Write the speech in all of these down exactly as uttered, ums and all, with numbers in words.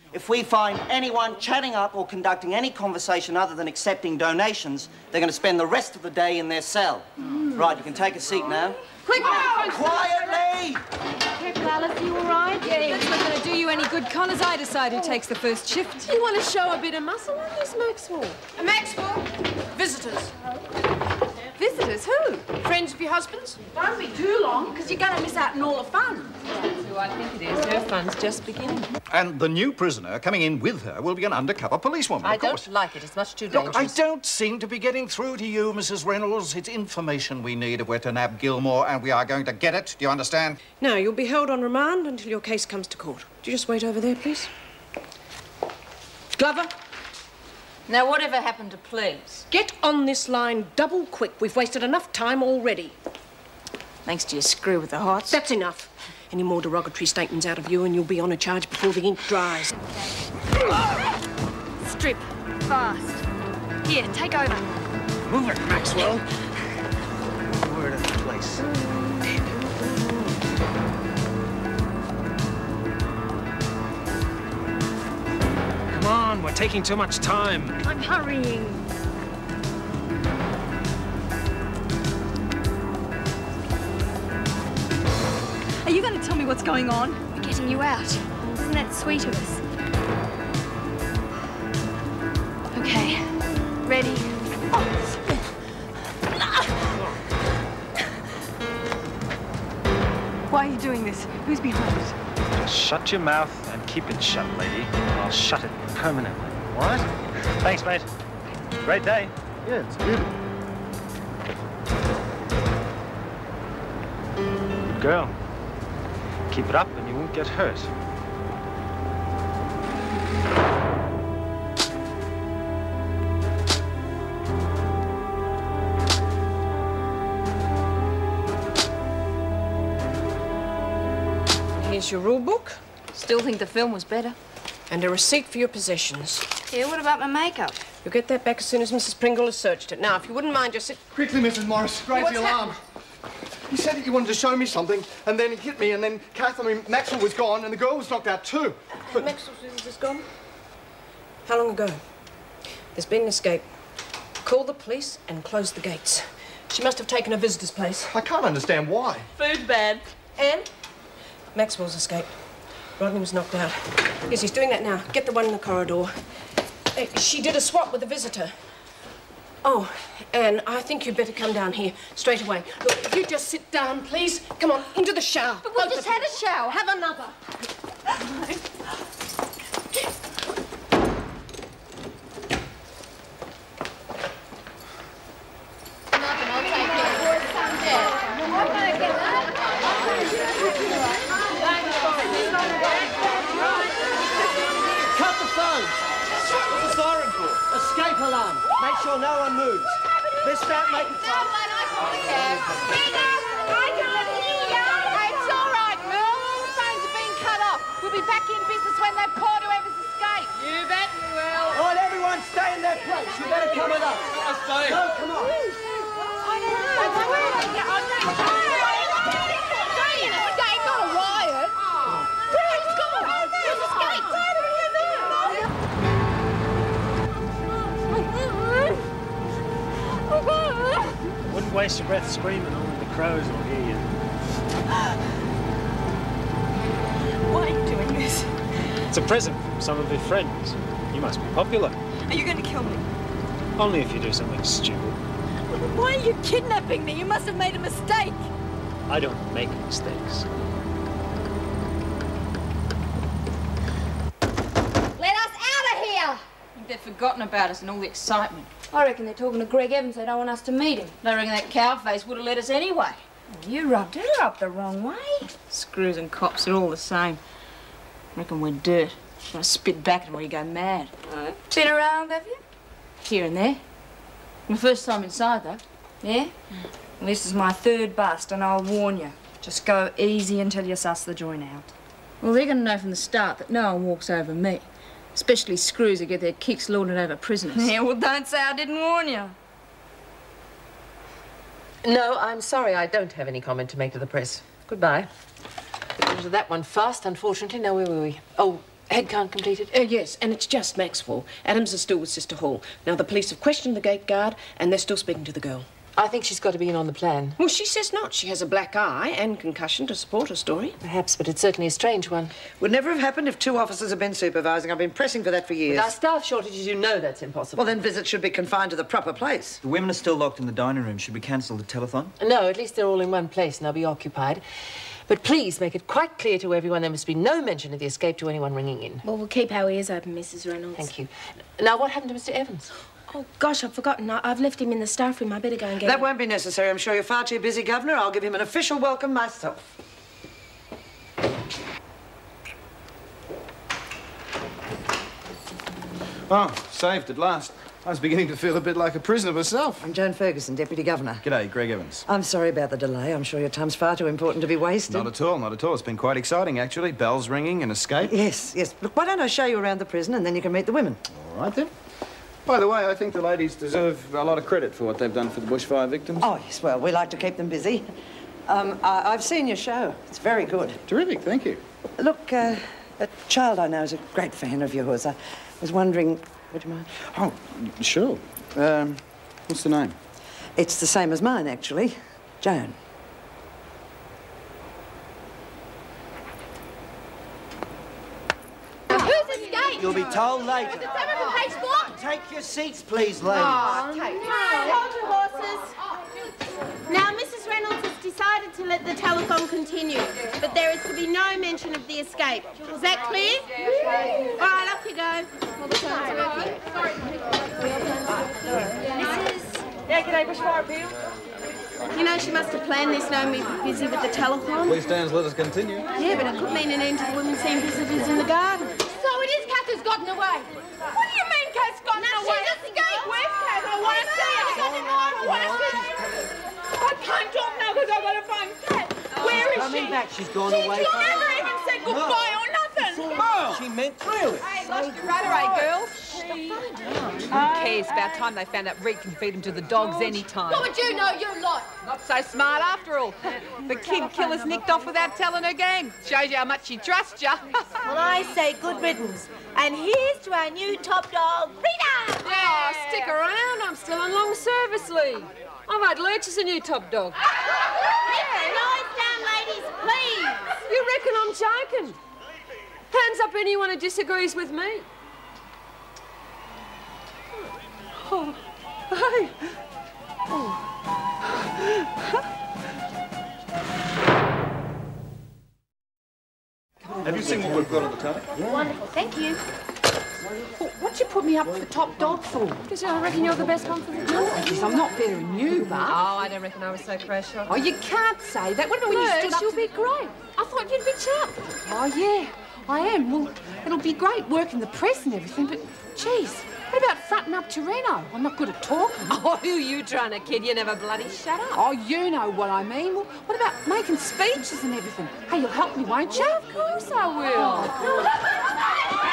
If we find anyone chatting up or conducting any conversation other than accepting donations, they're going to spend the rest of the day in their cell. Mm. Right, you can take a seat now. Quick, oh, quietly! Careful, Alice, you all right? Yeah, that's not going to do you any good. Connor's I decide who takes the first shift. You want to show a bit of muscle on this, Maxwell? Uh, Maxwell? Visitors. Visitors? Who? Friends of your husband's? Don't be too long, because you're going to miss out on all the fun. That's who I think it is. Her fun's just beginning. And the new prisoner coming in with her will be an undercover policewoman, I of course. don't like it. It's much too dangerous. Look, I don't seem to be getting through to you, Missus Reynolds. It's information we need if we're to nab Gilmore, and we are going to get it. Do you understand? No, you'll be held on remand until your case comes to court. Do you just wait over there, please? Glover? Now, whatever happened to please? Get on this line double quick. We've wasted enough time already. Thanks to your screw with the hearts. That's enough. Any more derogatory statements out of you and you'll be on a charge before the ink dries. Strip. Fast. Here, take over. Move it, Maxwell. Word of the place. Come on, we're taking too much time. I'm hurrying. Are you going to tell me what's going on? We're getting you out. Isn't that sweet of us? Okay. Ready? Why are you doing this? Who's behind it? Just shut your mouth and keep it shut, lady. I'll shut it permanently. What? Thanks, mate. Great day. Yeah, it's beautiful. Good girl. Keep it up and you won't get hurt. Here's your rule book. Still think the film was better. And a receipt for your possessions. Yeah, what about my makeup? You'll get that back as soon as Missus Pringle has searched it. Now, if you wouldn't mind, just sit... Quickly, Missus Morris, raise What's the alarm. He said that you wanted to show me something, and then he hit me, and then Kath, I mean, Maxwell was gone, and the girl was knocked out too. But... Maxwell's visitor's gone? How long ago? There's been an escape. Call the police and close the gates. She must have taken a visitor's place. I can't understand why. Food bad. And? Maxwell's escaped. Rodney was knocked out. Yes, he's doing that now. Get the one in the corridor. Uh, she did a swap with a visitor. Oh, Anne, I think you'd better come down here straight away. Look, if you just sit down, please. Come on, into the shower. But we just had a shower. Have another. Nothing, I'll take it. Cut the phones! What's the siren for? Escape alarm. Make sure no one moves. Let's start making fun. It's all right, Merle. The phones have been cut off. We'll be back in business when they've caught whoever's escaped. You bet we will. All right, everyone, stay in their place. You better come with us. I'll stay. No, come on. It's not a riot. He's gone. He's escaped. Wouldn't waste your breath screaming, only the crows will hear you. Why are you doing this? It's a present from some of your friends. You must be popular. Are you going to kill me? Only if you do something stupid. Why are you kidnapping me? You must have made a mistake. I don't make mistakes. Let us out of here! I think they've forgotten about us and all the excitement. I reckon they're talking to Greg Evans. They don't want us to meet him. They reckon that cowface would have let us anyway. You rubbed her up the wrong way. Screws and cops are all the same. I reckon we're dirt. You want to spit back at them or you go mad. Uh, been around, have you? Here and there. My first time inside, though. Yeah? Mm. Well, this is my third bust, and I'll warn you. Just go easy until you suss the joint out. Well, they're going to know from the start that no one walks over me. Especially screws who get their kicks lorded over prisoners. Yeah, well, don't say I didn't warn you. No, I'm sorry. I don't have any comment to make to the press. Goodbye. Got into that one fast, unfortunately. Now, where were we? Oh, Head count completed? Uh, yes, and it's just Maxwell. Adams is still with Sister Hall. Now, the police have questioned the gate guard, and they're still speaking to the girl. I think she's got to be in on the plan. Well, she says not. She has a black eye and concussion to support her story. Perhaps, but it's certainly a strange one. Would never have happened if two officers had been supervising. I've been pressing for that for years. With our staff shortages, you know that's impossible. Well, then visits should be confined to the proper place. The women are still locked in the dining room. Should we cancel the telethon? No, at least they're all in one place and they'll be occupied. But please make it quite clear to everyone there must be no mention of the escape to anyone ringing in. Well, we'll keep our ears open, Missus Reynolds. Thank you. Now, what happened to Mister Evans? Oh, gosh, I've forgotten. I I've left him in the staff room. I better go and get That him. won't be necessary. I'm sure you're far too busy, Governor. I'll give him an official welcome myself. Oh, saved at last. I was beginning to feel a bit like a prisoner myself. I'm Joan Ferguson, Deputy Governor. G'day, Greg Evans. I'm sorry about the delay. I'm sure your time's far too important to be wasted. Not at all, not at all. It's been quite exciting, actually. Bells ringing, an escape. Yes, yes. Look, why don't I show you around the prison and then you can meet the women? All right, then. By the way, I think the ladies deserve a lot of credit for what they've done for the bushfire victims. Oh, yes, well, we like to keep them busy. Um, I I've seen your show. It's very good. Terrific, thank you. Look, uh, a child I know is a great fan of yours. I was wondering, would you mind? Oh, sure. Um, what's the name? It's the same as mine, actually. Joan. Who's escaped? You'll be told later. Is someone from page four? Take your seats, please, ladies. Oh, okay. Hold your horses. Now, Missus Reynolds has decided to let the telephone continue, but there is to be no mention of the escape. Is that clear? All right, off you go. Missus Yeah, g'day, bushfire appeal. You know, she must have planned this knowing we'd be busy with the telephone. Please stand, let us continue. Yeah, but it could mean an end to the women seeing visitors in the garden. So it is Kath who's gotten away. What do you mean Kath's gotten No, away? she's escaped. Where's Kath? I want to see her. I want to see her. I can't talk now because I've got to find Kath. Where is Coming she? back. She's gone She's away. never even said goodbye or nothing. Merle. She meant through it. Hey, lost your rudder, eh, girls? Who cares? About time they found out Rita can feed them to the dogs any time. What would you know, you lot? Not so smart after all. The kid killer's nicked off without telling her gang. Shows you how much she trusts you. Well, I say good riddance. And here's to our new top dog, Rita! Oh, stick around. I'm still on long service leave. I've had Lurch as a new top dog. Yeah, noise down, ladies, please! You reckon I'm joking? Hands up anyone who disagrees with me. Oh, hey. Oh. Have you seen what we've got on the telly? Wonderful, thank you. What'd you put me up for top dog for? Because I reckon you're the best one for the job. Because I'm not better than you, but... Oh, I don't reckon I was so precious. Oh, you can't say that. What about when you stood up you'll to... be great. I thought you'd be chuffed. Oh, yeah, I am. Well, it'll be great working the press and everything, but, geez, what about fronting up to Reno? I'm not good at talking. Oh, who you trying to kid? You never bloody shut up. Oh, you know what I mean. Well, what about making speeches and everything? Hey, you'll help me, won't you? Of course I will.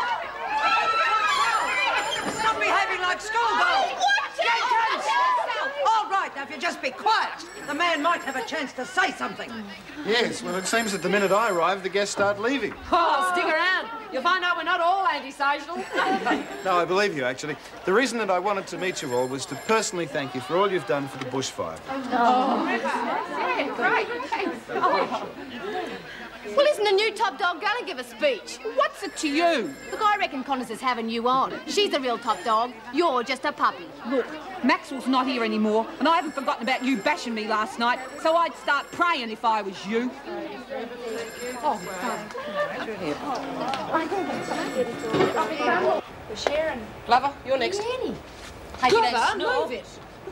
Stop behaving like schoolgirls! Jenkins! All right, now, if you just be quiet, the man might have a chance to say something. Yes, well, it seems that the minute I arrive, the guests start leaving. Oh, stick around. You'll find out we're not all antisocial. No, I believe you, actually. The reason that I wanted to meet you all was to personally thank you for all you've done for the bushfire. Oh, yeah, great. Thanks. Oh. Well, isn't the new top dog going to give a speech? What's it to you? Look, I reckon Connors is having you on. She's the real top dog. You're just a puppy. Look, Maxwell's not here anymore, and I haven't forgotten about you bashing me last night, so I'd start praying if I was you. Oh, We're sharing. Glover, you're next. Hey, Glover, move it.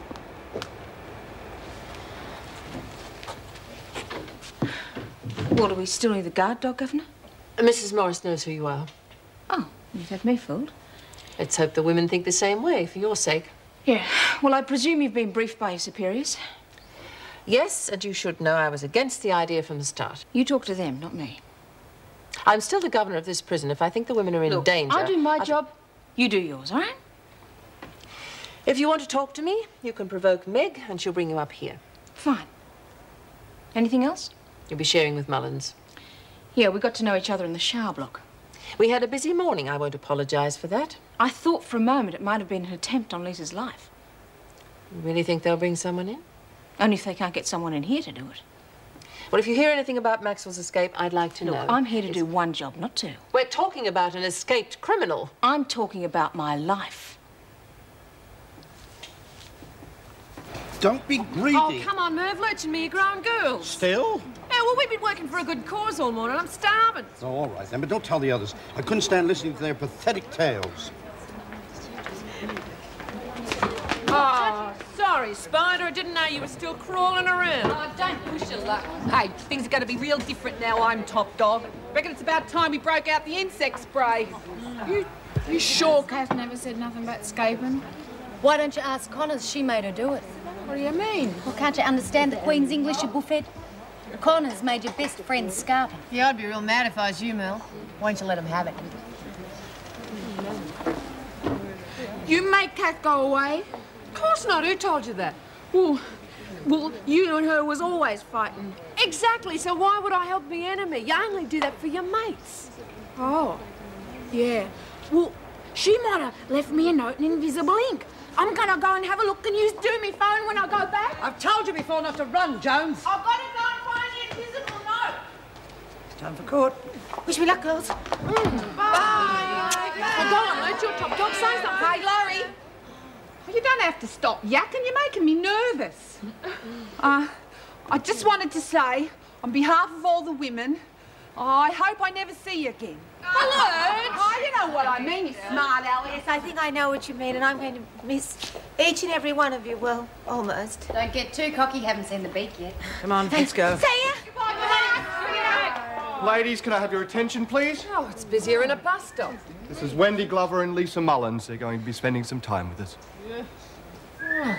Well, do we still need the guard dog, Governor? Missus Morris knows who you are. Oh, you've had me fooled. Let's hope the women think the same way, for your sake. Yeah. Well, I presume you've been briefed by your superiors. Yes, and you should know I was against the idea from the start. You talk to them, not me. I'm still the governor of this prison. If I think the women are in Look, danger... I'll do my I'll... job. You do yours, all right? If you want to talk to me, you can provoke Meg, and she'll bring you up here. Fine. Anything else? You'll be sharing with Mullins. Yeah, we got to know each other in the shower block. We had a busy morning. I won't apologise for that. I thought for a moment it might have been an attempt on Lisa's life. You really think they'll bring someone in? Only if they can't get someone in here to do it. Well, if you hear anything about Maxwell's escape, I'd like to Look, know. I'm here to do one job, not two. We're talking about an escaped criminal. I'm talking about my life. Don't be greedy. Oh, come on, Merv. Lurch and me are grown girls. Still? Yeah, well, we've been working for a good cause all morning. I'm starving. Oh, all right then, but don't tell the others. I couldn't stand listening to their pathetic tales. Oh, sorry, Spider. I didn't know you were still crawling around. Oh, don't push your luck. Hey, things are going to be real different now I'm top dog. Reckon it's about time we broke out the insect spray. You, you sure Kath never said nothing about escaping? Why don't you ask Connors? She made her do it. What do you mean? Well, can't you understand the Queen's English, you buffhead? Connors made your best friend scarper. Yeah, I'd be real mad if I was you, Merle. Why don't you let him have it? You make Kath go away? Of course not. Who told you that? Well, well, you and her was always fighting. Exactly, so why would I help the enemy? You only do that for your mates. Oh, yeah. Well, she might have left me a note in invisible ink. I'm gonna go and have a look. Can you do me phone when I go back? I've told you before not to run, Jones. I've got to go and find the invisible note. It's time for court. Wish me luck, girls. Mm. Bye. Bye. Well, go on, Lurch, your top dog. Say something. Hey, Laurie. Well, you don't have to stop yakking. You're making me nervous. Uh, I just wanted to say, on behalf of all the women, I hope I never see you again. Hello! Oh, you know what I mean, you smart aleck. Yes, I think I know what you mean, and I'm going to miss each and every one of you. Well, almost. Don't get too cocky. Haven't seen the beak yet. Come on, let's go. Taya! Ladies, can I have your attention, please? Oh, it's busier in a bus stop. This is Wendy Glover and Lisa Mullins. They're going to be spending some time with us. Yeah.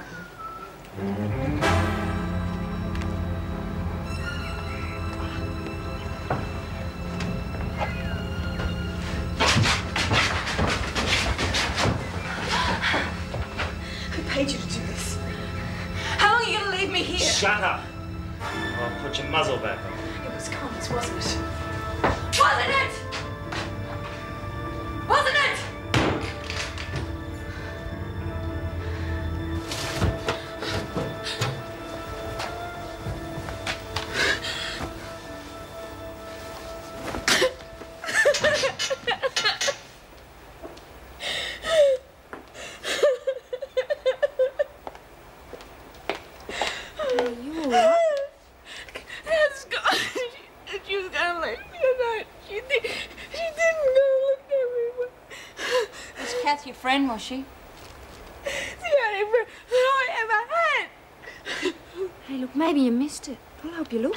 I paid you to do this. How long are you going to leave me here? Shut up. I'll put your muzzle back on. It was Collins, wasn't it? Wasn't it? Wasn't it? Friend, was she? The only friend that I ever had. Hey, look, maybe you missed it. I'll help you look.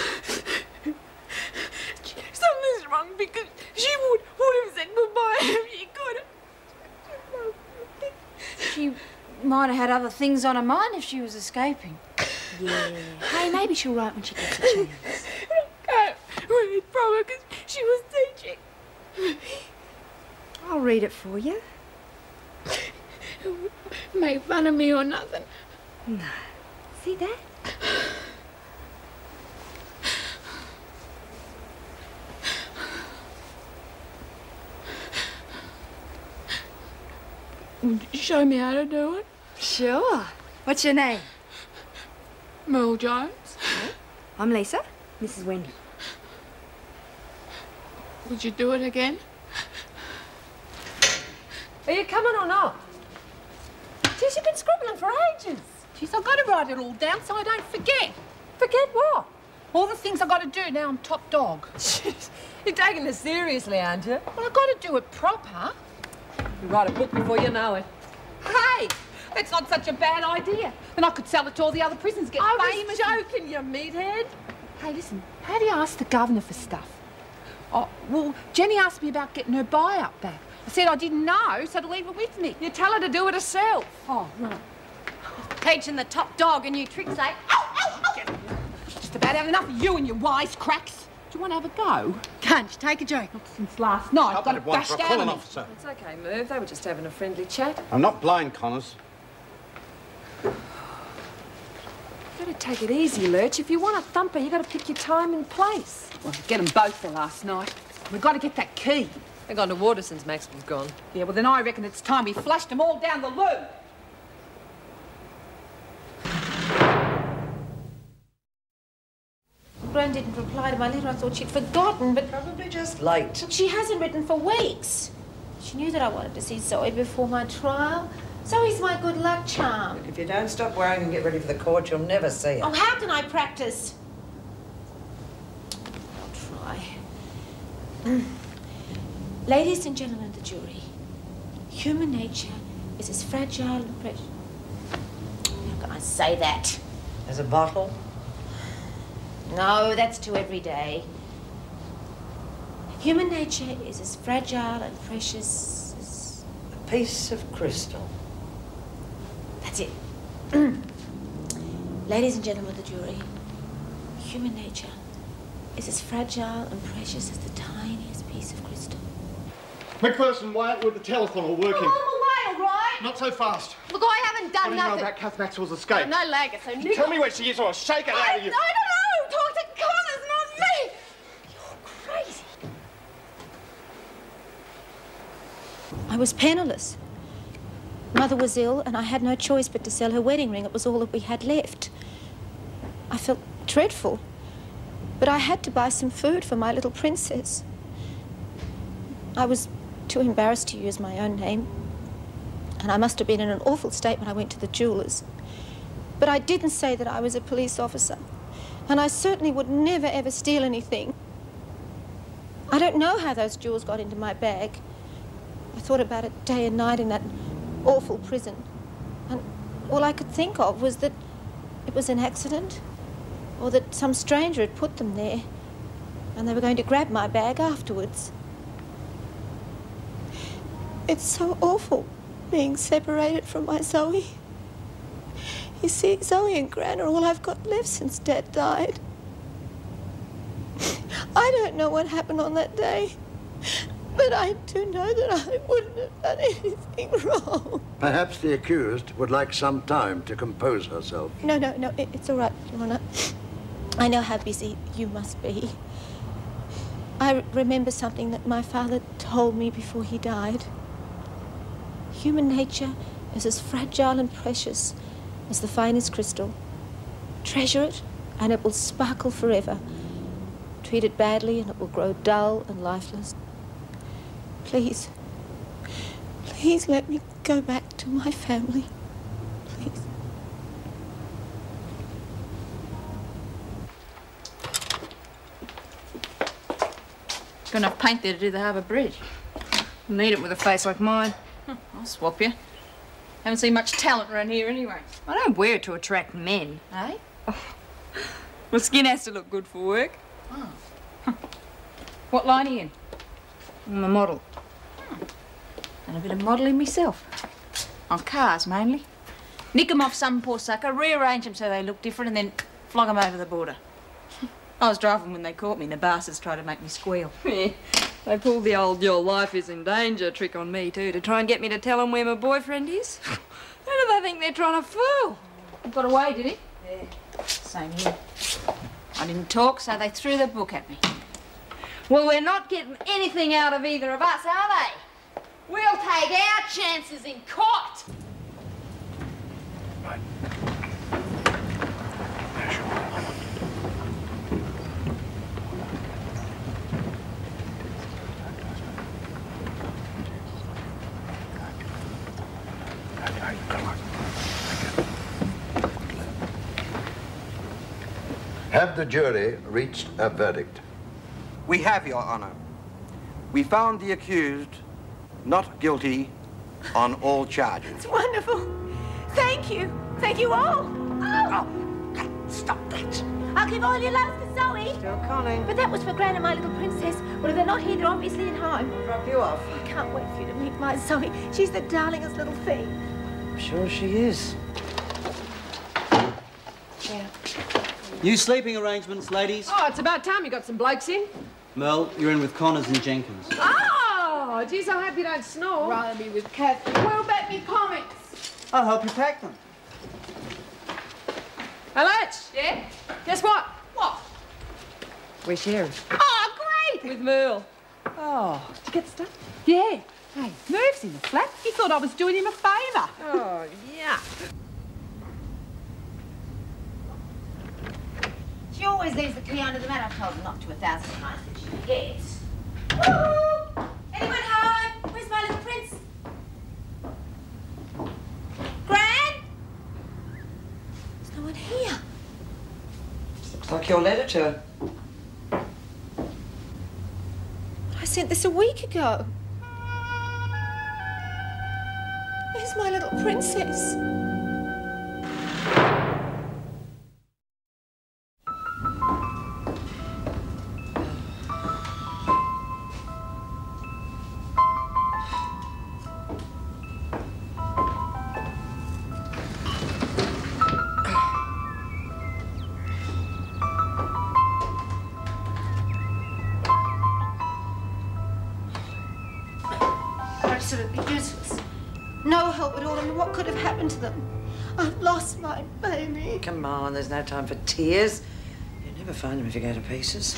Something's wrong because she would, would have said goodbye if she could. She might have had other things on her mind if she was escaping. Yeah. Hey, maybe she'll write when she gets a chance. I can't read from her because she was teaching. I'll read it for you. Make fun of me or nothing. No. See that? Would you show me how to do it? Sure. What's your name? Merle Jones. I'm Lisa. This is Wendy. Would you do it again? Are you coming or not? Geez, you've been scribbling for ages. Geez, I've got to write it all down so I don't forget. Forget what? All the things I've got to do now I'm top dog. Jeez, you're taking this seriously, aren't you? Well, I've got to do it proper. You write a book before you know it. Hey, that's not such a bad idea. Then I could sell it to all the other prisons, get I famous. was joking, you meathead. Hey, listen, how do you ask the governor for stuff? Oh, well, Jenny asked me about getting her buyout back. I said I didn't know, so to leave it with me. You tell her to do it herself. Oh, right. Teaching the top dog a new trick, say. Ow, ow, ow. Just about having enough of you and your wisecracks. Do you want to have a go? Can't you take a joke? Not since last night. I've got it bashed out of me. Officer. It's okay, Merv. They were just having a friendly chat. I'm not blind, Connors. You've got to take it easy, Lurch. If you want a thumper, you've got to pick your time and place. Well, get them both for last night. We've got to get that key. They've gone to water since Maxwell's gone. Yeah, well, then I reckon it's time we flushed them all down the loo. Gran didn't reply to my letter. I thought she'd forgotten, but... Probably just late. Look, she hasn't written for weeks. She knew that I wanted to see Zoe before my trial. Zoe's my good luck charm. If you don't stop worrying and get ready for the court, you'll never see her. Oh, how can I practice? I'll try. Ladies and gentlemen of the jury, human nature is as fragile and precious... How can I say that? As a bottle? No, that's too everyday. Human nature is as fragile and precious as... A piece of crystal. That's it. Ladies and gentlemen of the jury, human nature is as fragile and precious as the tiniest piece of crystal. McPherson, Wyatt, with the telephone all working. Oh, I'm away, all right? Not so fast. Look, I haven't done What do you nothing. know about Kath Maxwell's escape? No lag, so Nick... Tell me where she is or I'll shake it out of you. I don't know. Talk to Connors, not me. You're crazy. I was penniless. Mother was ill, and I had no choice but to sell her wedding ring. It was all that we had left. I felt dreadful, but I had to buy some food for my little princess. I was too embarrassed to use my own name, and I must have been in an awful state when I went to the jeweller's. But I didn't say that I was a police officer, and I certainly would never, ever steal anything. I don't know how those jewels got into my bag. I thought about it day and night in that awful prison, and all I could think of was that it was an accident, or that some stranger had put them there, and they were going to grab my bag afterwards. It's so awful being separated from my Zoe. You see, Zoe and Gran are all I've got left since Dad died. I don't know what happened on that day, but I do know that I wouldn't have done anything wrong. Perhaps the accused would like some time to compose herself. No, no, no, it, it's all right, Your Honour. I know how busy you must be. I remember something that my father told me before he died. Human nature is as fragile and precious as the finest crystal. Treasure it, and it will sparkle forever. Treat it badly, and it will grow dull and lifeless. Please, please let me go back to my family. Please. Got enough paint there to do the Harbour Bridge. Need it with a face like mine. I'll swap you. Haven't seen much talent around here anyway. I don't wear it to attract men, eh? Oh. Well, skin has to look good for work. Oh. Huh. What line are you in? I'm a model. Hmm. Done a bit of modelling myself. On cars, mainly. Nick them off some poor sucker, rearrange them so they look different, and then flog them over the border. I was driving when they caught me, and the bastards tried to make me squeal. Yeah. They pulled the old "your life is in danger" trick on me, too, to try and get me to tell them where my boyfriend is. Who do they think they're trying to fool? Got away, did he? Yeah. Same here. I didn't talk, so they threw the book at me. Well, we're not getting anything out of either of us, are they? We'll take our chances in court. Right. Have the jury reached a verdict? We have, Your Honor. We found the accused not guilty on all charges. It's wonderful. Thank you. Thank you all. Oh, stop that. I'll give all your love to Zoe. Still calling. But that was for Gran and my little princess. Well, if they're not here, they're obviously at home. I'll drop you off. I can't wait for you to meet my Zoe. She's the darlingest little thing. I'm sure she is. Yeah. New sleeping arrangements, ladies. Oh, it's about time you got some blokes in. Merle, you're in with Connors and Jenkins. Oh, geez, I hope you don't snore. Rather be with Kath. Where'll bet me comics? I'll help you pack them. Hey, Lurch. Yeah? Guess what? What? We're sharing. Oh, great! With Merle. Oh, did you get stuff? Yeah. Hey, Merv's in the flat. He thought I was doing him a favour. Oh, yeah. She always leaves the key under the mat. I've told her not to a thousand times that she forgets. Woo! Anyone home? Where's my little prince? Gran? There's no one here. Looks like your letter to her. I sent this a week ago. Where's my little princess? Absolutely useless. No help at all. I mean, what could have happened to them? I've lost my baby. Come on, there's no time for tears. You'll never find them if you go to pieces.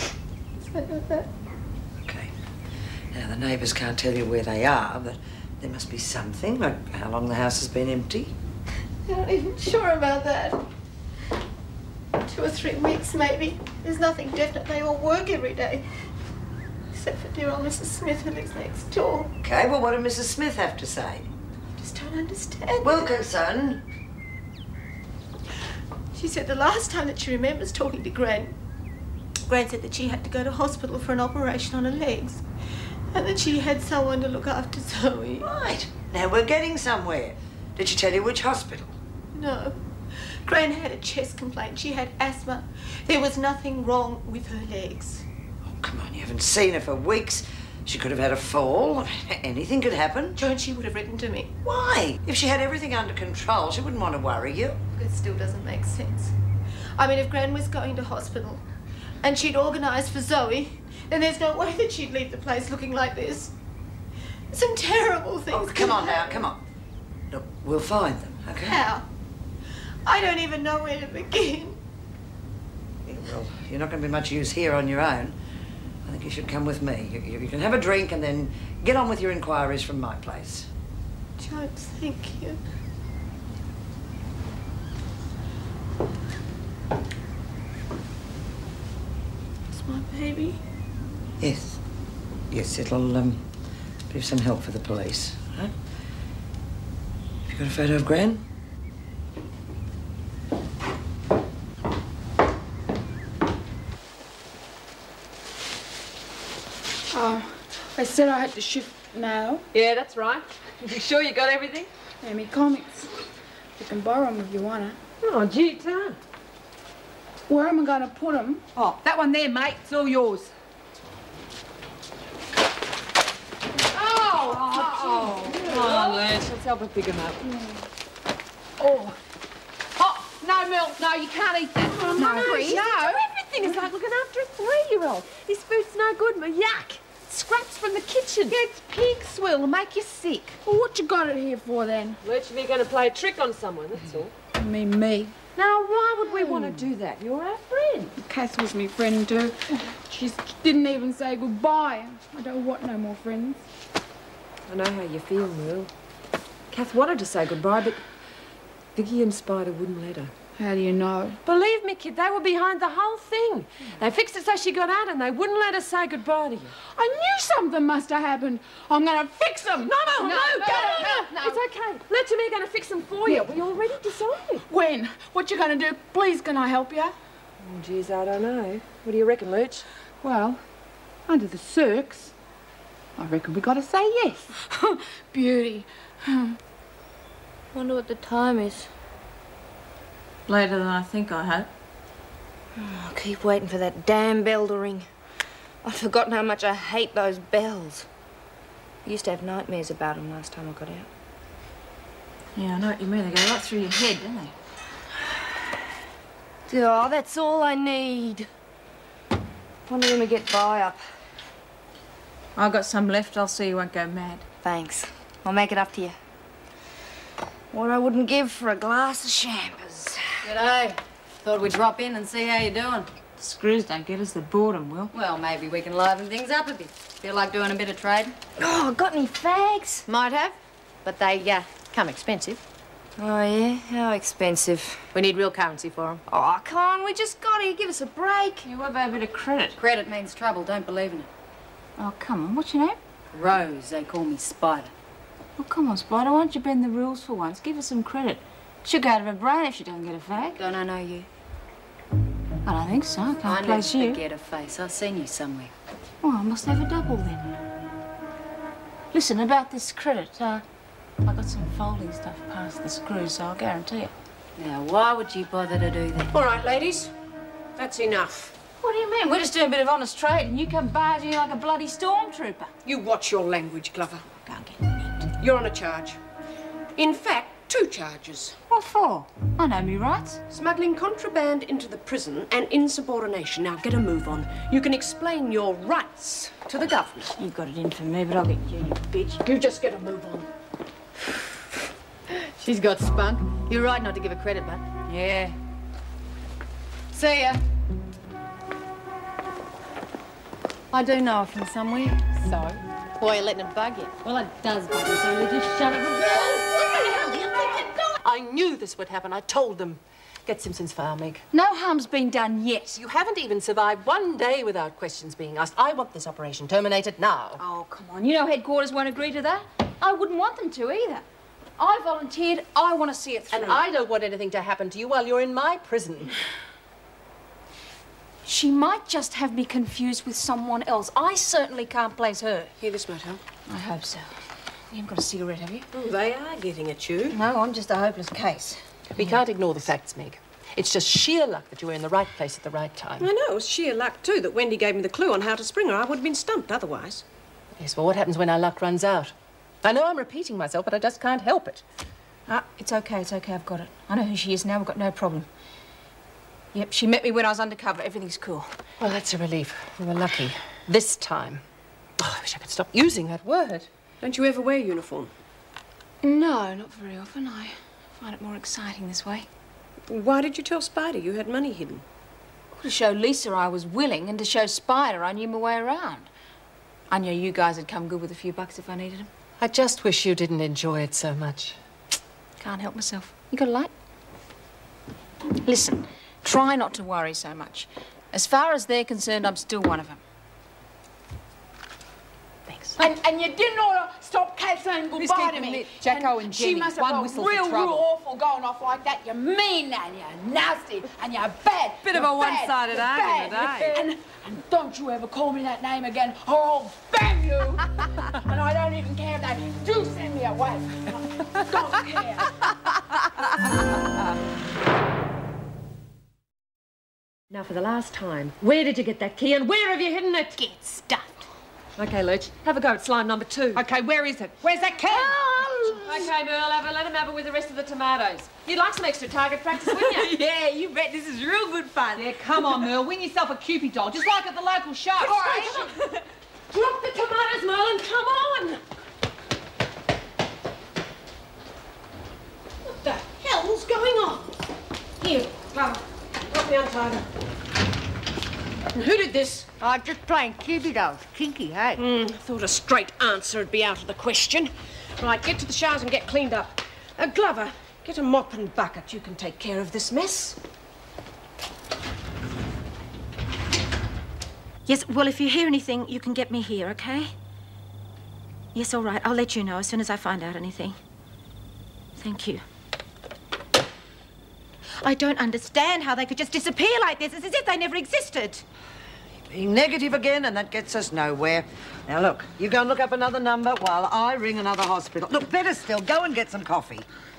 Okay. Now, the neighbours can't tell you where they are, but there must be something, like how long the house has been empty. They're not even sure about that. Two or three weeks, maybe. There's nothing definite. They all work every day. Except for dear old Missus Smith, who lives next door. Okay, well, what did Missus Smith have to say? I just don't understand. Wilkinson. She said the last time that she remembers talking to Gran, Gran said that she had to go to hospital for an operation on her legs, and that she had someone to look after Zoe. Right. Now we're getting somewhere. Did she tell you which hospital? No. Gran had a chest complaint. She had asthma. There was nothing wrong with her legs. Come on, you haven't seen her for weeks. She could have had a fall. Anything could happen. Joan, she would have written to me. Why? If she had everything under control, she wouldn't want to worry you. It still doesn't make sense. I mean, if Gran was going to hospital and she'd organised for Zoe, then there's no way that she'd leave the place looking like this. Some terrible things. Oh, come on now, come on. Look, we'll find them, okay? How? I don't even know where to begin. Yeah, well, you're not going to be much use here on your own. I think you should come with me. You, you, you can have a drink and then get on with your inquiries from my place. Joan, thank you. It's my baby. Yes. Yes, it'll um, be of some help for the police. Huh? Have you got a photo of Gran? Oh, I said I had to shift now. Yeah, that's right. You sure you got everything? Yeah, me comics. You can borrow them if you want to. Oh, gee, Taya. Where am I going to put them? Oh, that one there, mate. It's all yours. Oh, oh, oh, oh Lurch, let's help her pick them up. Yeah. Oh. Oh, no, Merle, no, you can't eat that. Oh, no, no, Chris, no. Everything is like looking after a three-year-old. This food's no good, ma. Yuck. Scraps from the kitchen. Yeah, it's pig swill to make you sick. Well, what you got it here for, then? Lurch, you're going to play a trick on someone, that's all. I mean, me. Now, why would we want to do that? You're our friend. Kath was my friend, too. She didn't even say goodbye. I don't want no more friends. I know how you feel, Merle. Kath wanted to say goodbye, but Vicky and Spider wouldn't let her. How do you know? Believe me, kid, they were behind the whole thing. They fixed it so she got out and they wouldn't let her say goodbye to you. I knew something must have happened. I'm going to fix them. No, no, no, no, no, no, no, no. It's okay. Lurch and me are going to fix them for you. We already decided. When? What you going to do? Please, can I help you? Oh, geez, I don't know. What do you reckon, Lurch? Well, under the circs, I reckon we got to say yes. Beauty. Wonder what the time is. Later than I think, I hope. Oh, I keep waiting for that damn bell to ring. I've forgotten how much I hate those bells. I used to have nightmares about them last time I got out. Yeah, I know what you mean. They go right through your head, don't they? Oh, that's all I need. Wonder when we get by up. I've got some left. I'll see you won't go mad. Thanks. I'll make it up to you. What I wouldn't give for a glass of champers. G'day. Thought we'd drop in and see how you're doing. Screws don't get us, the boredom will. Well, maybe we can liven things up a bit. Feel like doing a bit of trade? Oh, got any fags? Might have, but they uh, come expensive. Oh, yeah? How expensive? We need real currency for them. Oh, come on, we just got here. Give us a break. Yeah, what about a bit of credit? Credit means trouble. Don't believe in it. Oh, come on. What's your name? Rose. They call me Spider. Well, come on, Spider. Why don't you bend the rules for once? Give her some credit. She'll go out of her brain if she doesn't get a fag. Don't I know you? I don't think so. I can't I place never you. forget a face. I've seen you somewhere. Oh, I must have a double then. Listen, about this credit, uh, I got some folding stuff past the screws, so I'll guarantee it. Now, why would you bother to do that? All right, ladies. That's enough. What do you mean? We're just doing a bit of honest trade, and you come barging in like a bloody stormtrooper. You watch your language, Glover. Can't get nicked. You're on a charge. In fact, two charges. What for? I know me rights. Smuggling contraband into the prison and insubordination. Now, get a move on. You can explain your rights to the government. You've got it in for me, but I'll get you, you bitch. You just get a move on. She's got spunk. You're right not to give her credit, bud. Yeah. See ya. I do know her from somewhere. So? Why are you letting it bug you? Well, it does bug me, so we just shut it. What the hell do you think you're doing? I knew this would happen. I told them. Get Simpson's file, Meg. No harm's been done yet. You haven't even survived one day without questions being asked. I want this operation terminated now. Oh, come on. You know headquarters won't agree to that. I wouldn't want them to either. I volunteered. I want to see it through. And I don't want anything to happen to you while you're in my prison. She might just have me confused with someone else. I certainly can't place her. Here, this might help. I hope so. You haven't got a cigarette, have you? Oh, they are getting at you. No, I'm just a hopeless case. We can't ignore the facts, Meg. It's just sheer luck that you were in the right place at the right time. I know. It was sheer luck, too, that Wendy gave me the clue on how to spring her. I would have been stumped otherwise. Yes, well, what happens when our luck runs out? I know I'm repeating myself, but I just can't help it. Ah, it's okay, it's okay, I've got it. I know who she is now, we've got no problem. Yep, she met me when I was undercover. Everything's cool. Well, that's a relief. We were lucky. This time. Oh, I wish I could stop using that word. Don't you ever wear uniform? No, not very often. I find it more exciting this way. Why did you tell Spider you had money hidden? Well, to show Lisa I was willing, and to show Spider I knew my way around. I knew you guys had come good with a few bucks if I needed them. I just wish you didn't enjoy it so much. Can't help myself. You got a light? Listen, try not to worry so much. As far as they're concerned, I'm still one of them. Thanks. And, and you didn't ought to stop Kath saying goodbye to me. Jacko and She Jenny, must have one felt whistle for real, real trouble. awful going off like that. You're mean and you're nasty and you're bad. Bit of You're a bad. one-sided You're argument, bad. eh? And, and don't you ever call me that name again or I'll bang you. And I don't even care if they do send me away. I don't care. Now, for the last time, where did you get that key and where have you hidden it? Get stuffed. OK, Lurch, have a go at slime number two. OK, where is it? Where's that key? OK, Merle, have a, let him have it with the rest of the tomatoes. You'd like some extra target practice, wouldn't you? Yeah, you bet. This is real good fun. Yeah, come on, Merle. Win yourself a Cupid doll, just like at the local show. All right. Drop the tomatoes, Merle, and come on. What the hell's going on? Here, Clara, help me untie her. And who did this? I'm just playing Cupid dolls. Kinky, hey? Mm, thought a straight answer would be out of the question. Right, get to the showers and get cleaned up. Uh, Glover, get a mop and bucket. You can take care of this mess. Yes, well, if you hear anything, you can get me here, OK? Yes, all right. I'll let you know as soon as I find out anything. Thank you. I don't understand how they could just disappear like this. It's as if they never existed. Being negative again, and that gets us nowhere. Now, look, you go and look up another number while I ring another hospital. Look, better still, go and get some coffee.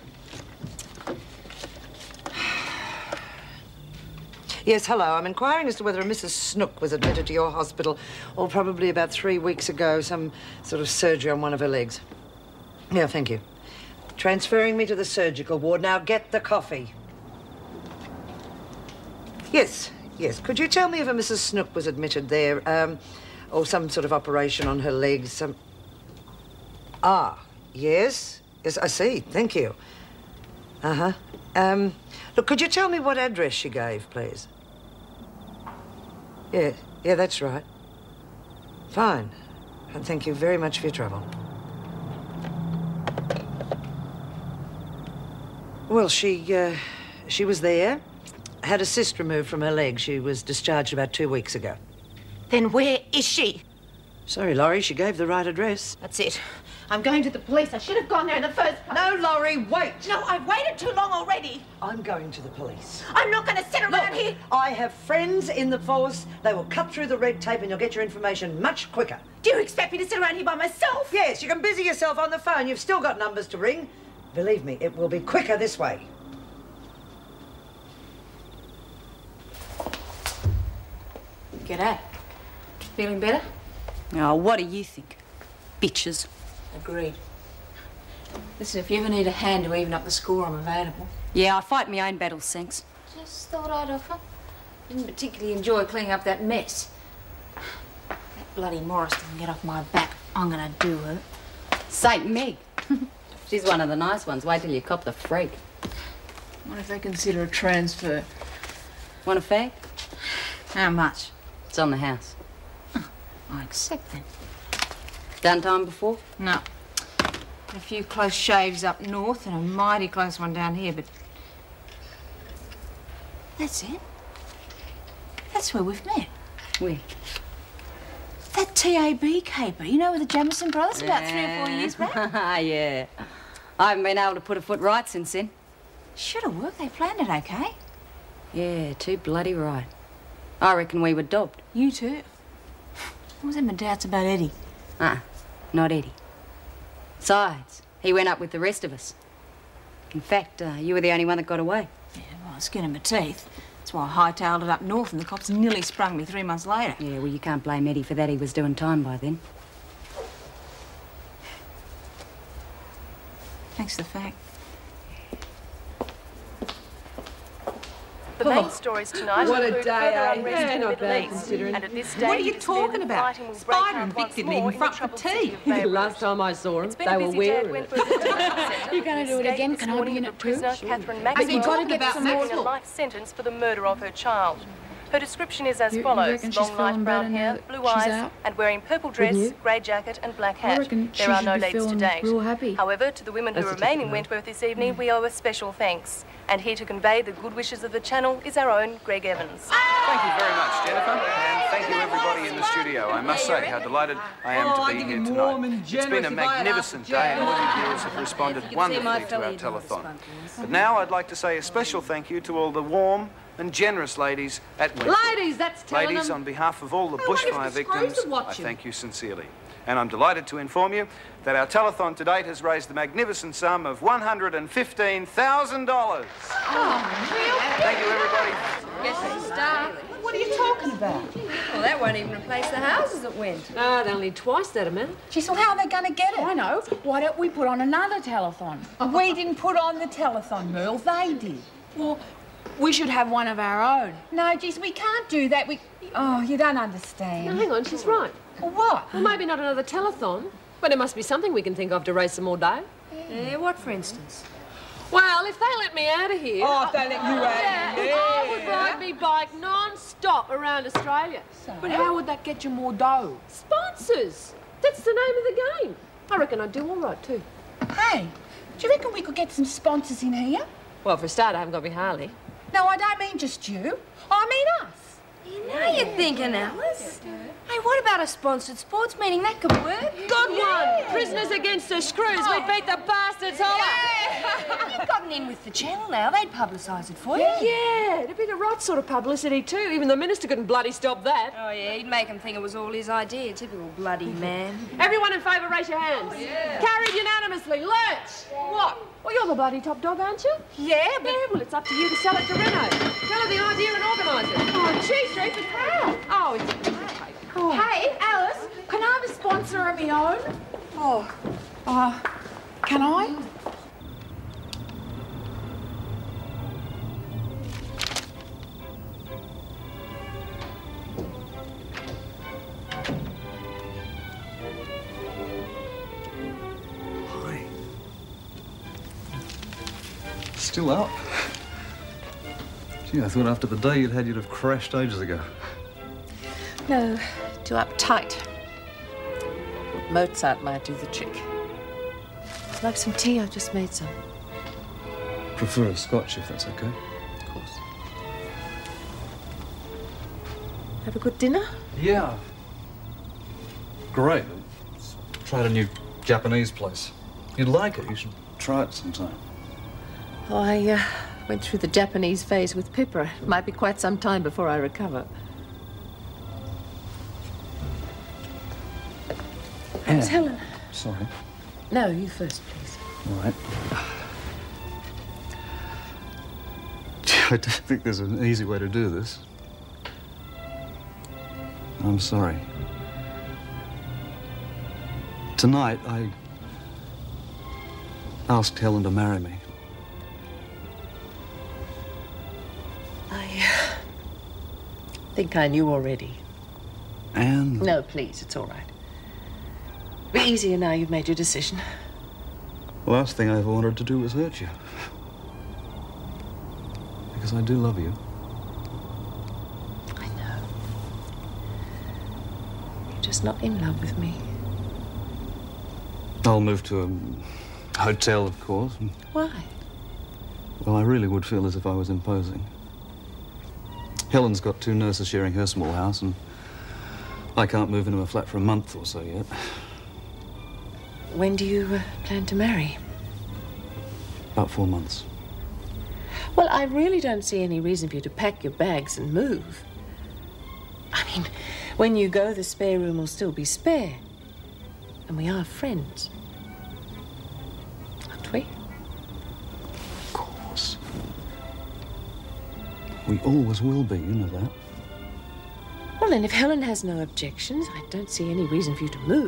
Yes, hello. I'm inquiring as to whether a Missus Snook was admitted to your hospital, or probably about three weeks ago, some sort of surgery on one of her legs. Yeah, thank you. Transferring me to the surgical ward. Now, get the coffee. Yes, yes. Could you tell me if a Missus Snook was admitted there, um, or some sort of operation on her legs, some... Ah, yes. Yes, I see. Thank you. Uh-huh. Um, look, could you tell me what address she gave, please? Yeah, yeah, that's right. Fine. And thank you very much for your trouble. Well, she, uh, she was there. Had a cyst removed from her leg. She was discharged about two weeks ago. Then where is she? Sorry, Laurie, she gave the right address. That's it. I'm going to the police. I should have gone there in the first place. No, Laurie, wait. No, I've waited too long already. I'm going to the police. I'm not going to sit around Look, here. I have friends in the force. They will cut through the red tape and you'll get your information much quicker. Do you expect me to sit around here by myself? Yes, you can busy yourself on the phone. You've still got numbers to ring. Believe me, it will be quicker this way. G'day. Feeling better? Oh, what do you think? Bitches. Agreed. Listen, if you ever need a hand to even up the score, I'm available. Yeah, I fight my own battles, thanks. Just thought I'd offer. Didn't particularly enjoy cleaning up that mess. That bloody Morris doesn't get off my back. I'm gonna do her. Saint Meg. She's one of the nice ones. Wait till you cop the freak. What if they consider a transfer? Want a fag? How much? It's on the house. I accept that. Done time before? No. A few close shaves up north and a mighty close one down here, but... That's it. That's where we've met. Where? That T A B caper, you know, with the Jamison brothers about three or four years back. Yeah. I haven't been able to put a foot right since then. Should have worked. They planned it okay. Yeah, too bloody right. I reckon we were dobbed. You too. What was in my doubts about Eddie? Uh-uh, not Eddie. Besides, he went up with the rest of us. In fact, uh, you were the only one that got away. Yeah, well, skin in my teeth. That's why I hightailed it up north and the cops nearly sprung me three months later. Yeah, well, you can't blame Eddie for that. He was doing time by then. Thanks for the fact. The main stories tonight What a include day, further eh? unrest Yeah, in the not Middle bad East. considering. And at this stage, What are you it is talking clear that about? fighting will break Spider out and once Vic didn't more even in front the for troubled tea. city of Beirut. Last time I saw them, It's been they a were busy day at wearing it. Wentworth Detention Centre. You're going to do it Escape again? this Can I be morning in of it too? prisoner Sure. Catherine Are you Maxwell, talking about serving a Maxwell? life sentence for the murder of her child. Her description is as You- you follows: reckon she's long feeling light better brown now hair, that blue she's eyes, out? and wearing purple Wouldn't dress, you? grey jacket, and black I hat. reckon she There are should no be leads to feeling date. real happy. However, to the women who That's a remain in different Wentworth this evening, we owe a special thanks. And here to convey the good wishes of the channel is our own Greg Evans. Thank you very much, Jennifer, and thank you everybody in the studio. I must say how delighted I am Oh, to I be think here it's tonight. warm and It's generous been a if I had magnificent asked day, and all Joan. you viewers have responded You can see my wonderfully to fella our you know the telethon. spunkiness. But now I'd like to say a special thank you to all the warm and generous ladies at Wentworth. Ladies, that's telling Ladies, them. on behalf of all the I wonder if bushfire the screws victims, are I watching. thank you sincerely. And I'm delighted to inform you that our telethon to date has raised the magnificent sum of one hundred fifteen thousand dollars. Oh, Thank you, everybody. Guess it's start. What are you talking about? Well, that won't even replace the houses that went. No, they'll need twice that amount. Geez, well, how are they going to get it? I know. Why don't we put on another telethon? We didn't put on the telethon, Merle. They did. Well, we should have one of our own. No, geez, we can't do that. We... Oh, you don't understand. No, hang on, she's right. Well, what? Well, maybe not another telethon, but there must be something we can think of to raise some more dough. Yeah, what for instance? Well, if they let me out of here... Oh, if they let you out of yeah, here. I would ride me bike non-stop around Australia. But how would that get you more dough? Sponsors! That's the name of the game. I reckon I'd do all right, too. Hey, do you reckon we could get some sponsors in here? Well, for a start, I haven't got me Harley. No, I don't mean just you. I mean us. You know you're thinking, Alice. Hey, what about a sponsored sports meeting? That could work. Good one! Prisoners against the screws. We beat the bastards holler. You've gotten in with the channel now. They'd publicise it for you. Yeah, it'd be the right sort of publicity, too. Even the minister couldn't bloody stop that. Oh, yeah, he'd make him think it was all his idea. Typical bloody man. Everyone in favour, raise your hands. Yeah. Carried unanimously. Lurch! What? Well, you're the bloody top dog, aren't you? Yeah, but... Yeah, well, it's up to you to sell it to Renault. Tell her the idea and organise it. Oh, gee, Street, but how? Oh, it's... Oh. Hey, Alice, can I have a sponsor of my own? Oh, uh, can I? Hi. Still up? Gee, I thought after the day you'd had, you'd have crashed ages ago. No, too uptight. Mozart might do the trick. Would you like some tea? I've just made some. Prefer a scotch if that's okay. Of course. Have a good dinner? Yeah. Great. Tried a new Japanese place. You'd like it. You should try it sometime. Oh, I uh, went through the Japanese phase with Pippa. It might be quite some time before I recover. How's Helen? Sorry. No, you first, please. All right. I don't think there's an easy way to do this. I'm sorry. Tonight, I asked Helen to marry me. I uh, think I knew already. And? No, please, it's all right. Be easier now you've made your decision. The last thing I ever wanted to do was hurt you. Because I do love you. I know. You're just not in love with me. I'll move to a hotel, of course. Why? Well, I really would feel as if I was imposing. Helen's got two nurses sharing her small house, and I can't move into a flat for a month or so yet. When do you uh, plan to marry? About four months. Well, I really don't see any reason for you to pack your bags and move. I mean, when you go, the spare room will still be spare. And we are friends. Aren't we? Of course. We always will be, you know that. Well, then, if Helen has no objections, I don't see any reason for you to move.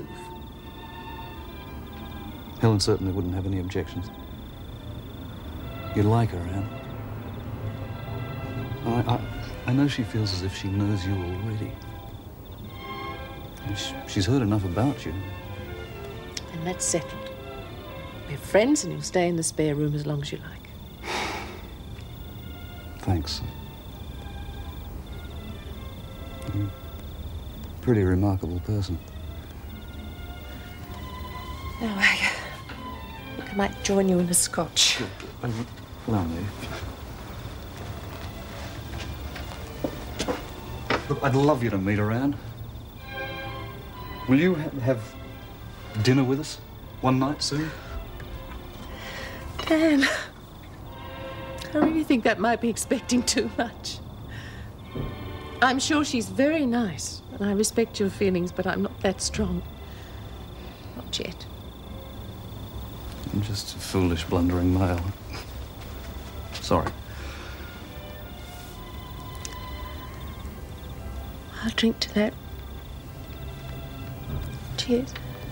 Helen certainly wouldn't have any objections. You'd like her, Anne. I, I, I know she feels as if she knows you already. She, she's heard enough about you. And that's settled. We're friends, and you'll stay in the spare room as long as you like. Thanks. You're a pretty remarkable person. No, I, I think I might join you in a scotch. Allow me. Look, I'd love you to meet her, Anne. Will you ha have dinner with us one night soon? Dan, I really think that might be expecting too much. I'm sure she's very nice, and I respect your feelings, but I'm not that strong. Not yet. I'm just a foolish, blundering male. Sorry. I'll drink to that. Cheers.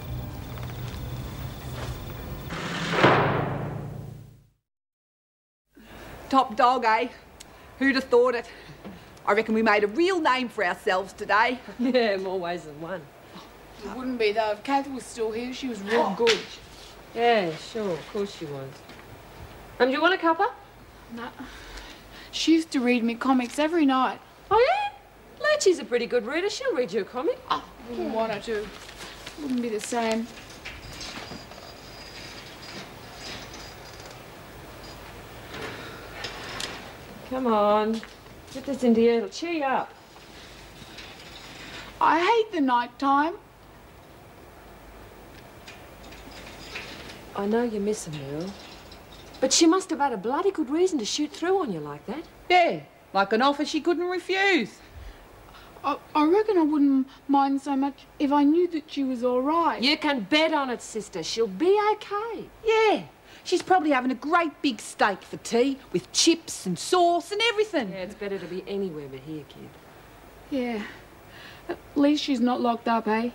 Top dog, eh? Who'd have thought it? I reckon we made a real name for ourselves today. Yeah, more ways than one. It wouldn't be, though. If Kath was still here, she was real good. Yeah, sure, of course she was. Um, do you want a cuppa? No. She used to read me comics every night. Oh, yeah? Lurch is a pretty good reader. She'll read you a comic. Oh, wouldn't want her to. Wouldn't be the same. Come on. Get this into you. It'll cheer you up. I hate the night time. I know you miss her, Merle. But she must have had a bloody good reason to shoot through on you like that. Yeah, like an offer she couldn't refuse. I, I reckon I wouldn't mind so much if I knew that she was all right. You can bet on it, sister. She'll be okay. Yeah. She's probably having a great big steak for tea with chips and sauce and everything. Yeah, it's better to be anywhere but here, kid. Yeah. At least she's not locked up, eh?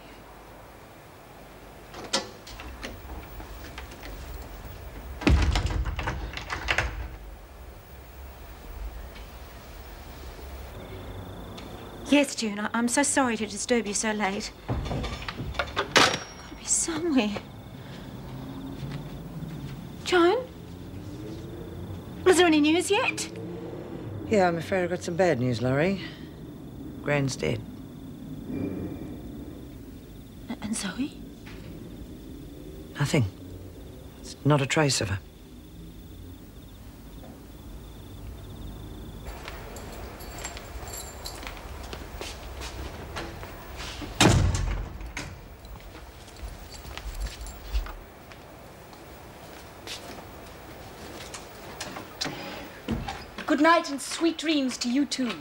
Yes, June, I I'm so sorry to disturb you so late. Gotta be somewhere. Joan? Was there any news yet? Yeah, I'm afraid I've got some bad news, Laurie. Gran's dead. Zoe? Nothing. It's not a trace of her. Good night and sweet dreams to you too.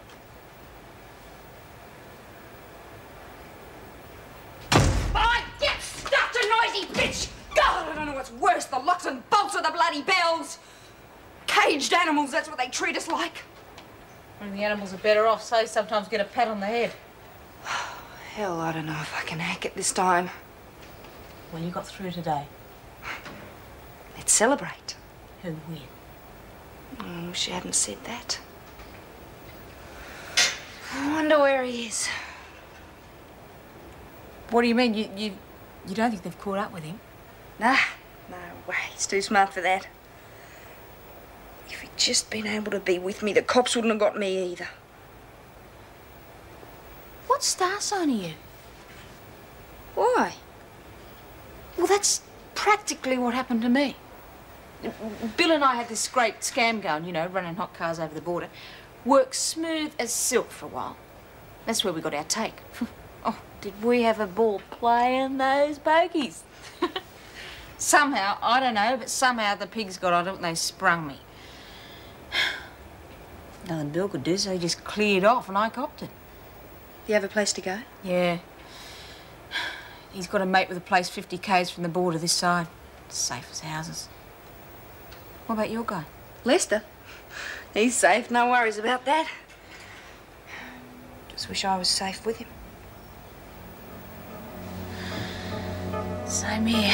Oh, get stuffed, a noisy bitch! God, I don't know what's worse, the locks and bolts or the bloody bells. Caged animals, that's what they treat us like. And the animals are better off, so sometimes get a pat on the head. Hell, I don't know if I can hack it this time. Well, you got through today. Let's celebrate. Who win? Oh, she hadn't said that. I wonder where he is. What do you mean? You, you, you don't think they've caught up with him? Nah, no way. He's too smart for that. If he'd just been able to be with me, the cops wouldn't have got me either. What star sign are you? Why? Well, that's practically what happened to me. Bill and I had this great scam going, you know, running hot cars over the border. Worked smooth as silk for a while. That's where we got our take. Oh, did we have a ball playing those bogies? Somehow, I don't know, but somehow the pigs got on it and they sprung me. Nothing Bill could do, so he just cleared off and I copped it. Do you have a place to go? Yeah. He's got a mate with a place fifty k's from the border this side. Safe as houses. What about your guy? Lester. He's safe, no worries about that. Just wish I was safe with him. Same here.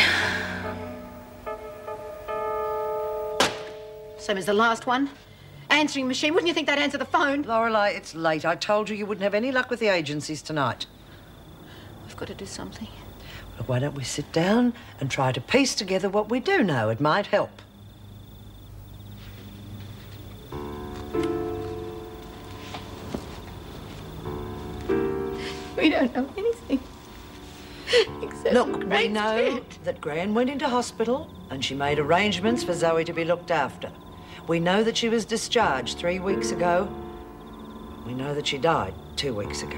Same as the last one. Answering machine. Wouldn't you think they'd answer the phone? Lorelei, it's late. I told you you wouldn't have any luck with the agencies tonight. We've got to do something. Well, why don't we sit down and try to piece together what we do know? It might help. We don't know anything. Except Look, we Gran's know dead. that Gran went into hospital and she made arrangements for Zoe to be looked after. We know that she was discharged three weeks ago. We know that she died two weeks ago.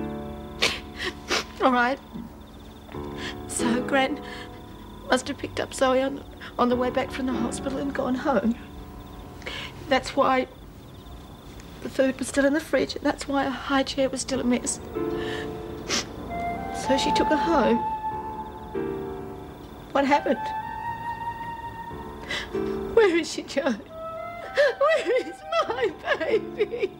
All right. So Gran must have picked up Zoe on, on the way back from the hospital and gone home. That's why the food was still in the fridge, and that's why her high chair was still a mess. So she took her home. What happened? Where is she, Joan? Where is my baby?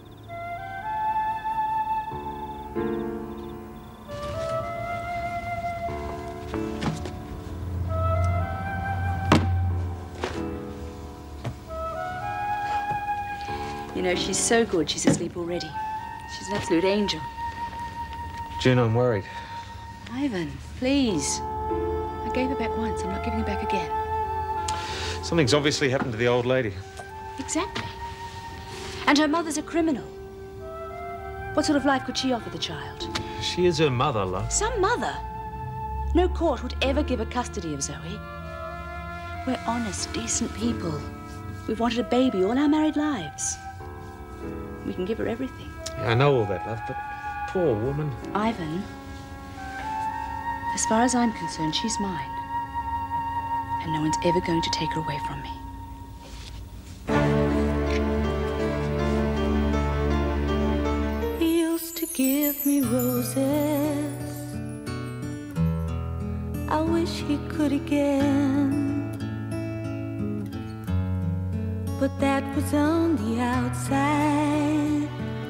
You know, she's so good, she's asleep already. She's an absolute angel. June, I'm worried. Ivan, please. I gave her back once. I'm not giving her back again. Something's obviously happened to the old lady. Exactly. And her mother's a criminal. What sort of life could she offer the child? She is her mother, love. Some mother. No court would ever give her custody of Zoe. We're honest, decent people. We've wanted a baby all our married lives. We can give her everything. Yeah, I know all that, love, but poor woman. Ivan, as far as I'm concerned, she's mine. And no one's ever going to take her away from me. He used to give me roses. I wish he could again. But that was on the outside,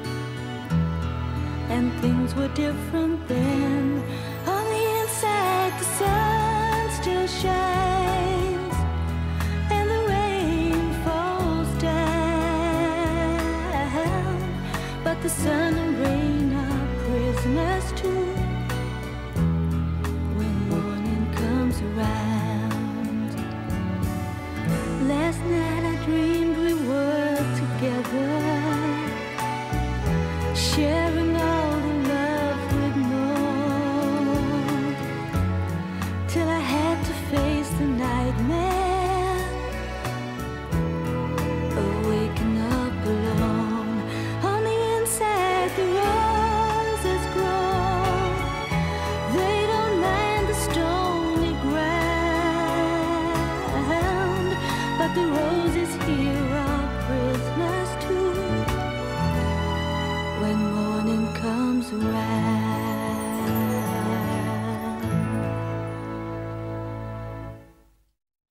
and things were different then. On the inside, the sun still shines, and the rain falls down. But the sun and rain are prisoners too when morning comes around. Last night I dreamed we were together, sharing all the love we'd known. comes around.